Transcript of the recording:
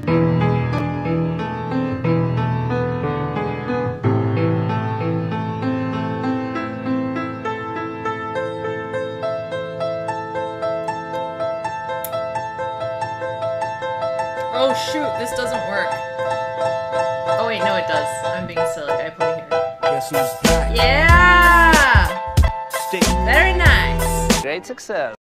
Oh shoot, this doesn't work. Oh wait, no it does. I'm being silly. I put it here. Guess who's back? Yeah! Stay. Very nice. Great success.